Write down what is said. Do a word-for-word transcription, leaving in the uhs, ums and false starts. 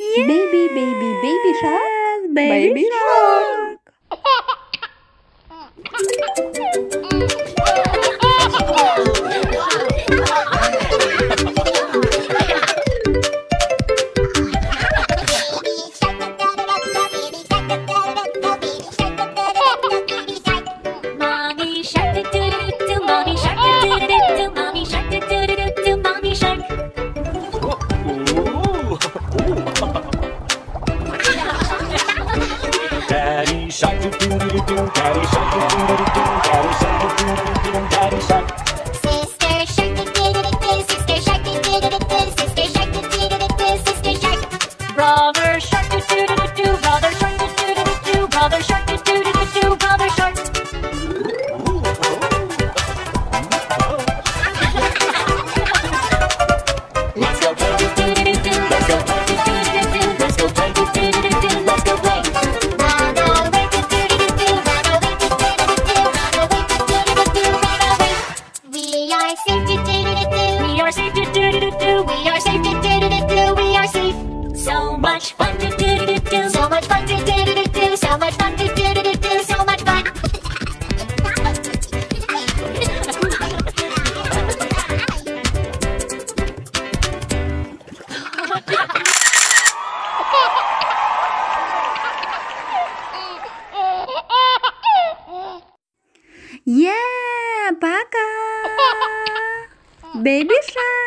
Baby, baby, baby shark. Baby, Baby shark. Mommy shark, do do do do. Mommy shark, do do do do. Mommy shark, do do do do. Mommy shark. Daddy shark, do do do do. Daddy shark, do do do do. Daddy shark, do do do do. Daddy shark. Sister shark, do do do do. Sister shark, do do do do. Sister shark, do do do do. Sister shark. Brother shark, do do do do. Brother shark, do do do do. Brother shark, do do do do. Brother shark. Let's go play, do do do do. Let's go play, do do do do. Let's go play, do do do do. Let's go play. Run away, do do do do. Run away, do do do do. Run away, do do do do. Run away. We are safe, do do do do. We are safe, do do do do. We are safe, do do do do. We are safe. So much fun, do do do do. So much fun, do do do do. So much fun, do do do do. So much fun. Yeah, пока. Baby shark.